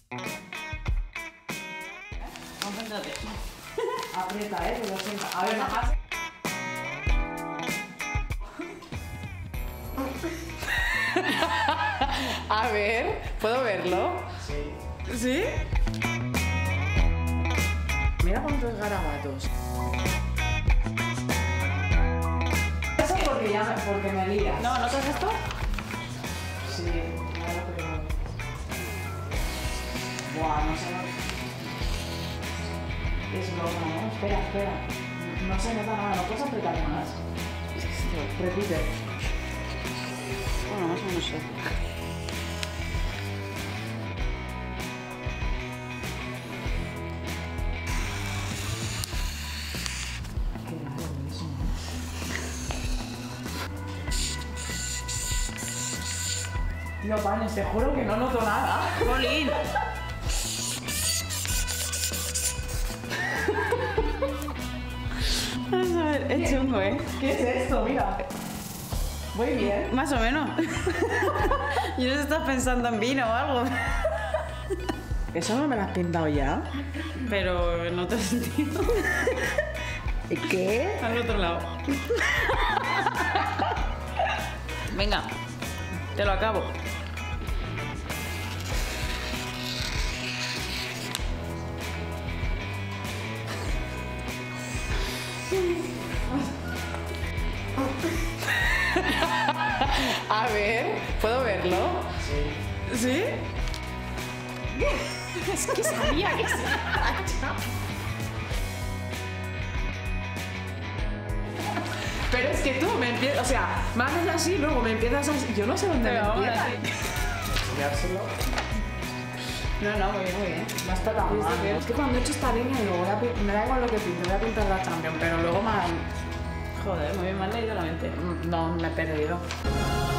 Concéntrate. Aprieta, pero siempre. A ver, más. A ver, ¿puedo verlo? Sí. ¿Sí? Mira cuántos garabatos. Eso porque me lías. ¿No notas esto? Sí, claro, pero... Buah, no sé. Es broma, ¿no? Espera. No se nota nada, no puedes apretar más. Repite. Bueno, más o menos sé. Qué raro eso, ¿no? Tío, Panes, te juro que no noto nada. ¡Jolín! Vamos a ver, es chungo, ¿eh? ¿Qué es esto? Mira. Muy bien. Más o menos. Yo no sé si estás pensando en vino o algo. ¿Eso no me lo has pintado ya? Pero en otro sentido. ¿Qué? Al otro lado. Venga, te lo acabo. A ver, ¿puedo verlo? Sí. ¿Sí? Es que sabía que se... Pero es que tú me empiezas, o sea, me haces así, luego me empiezas así. Yo no sé dónde me Pero ahora empiezas. sí. Enseñárselo. No, muy bien, muy bien. No está tan Sí, sí, mal. sí. Es que cuando he hecho esta línea digo, me da igual lo que pinte, voy a pintar la Champions, pero luego Joder, muy bien, me has leído la mente. no, me he perdido.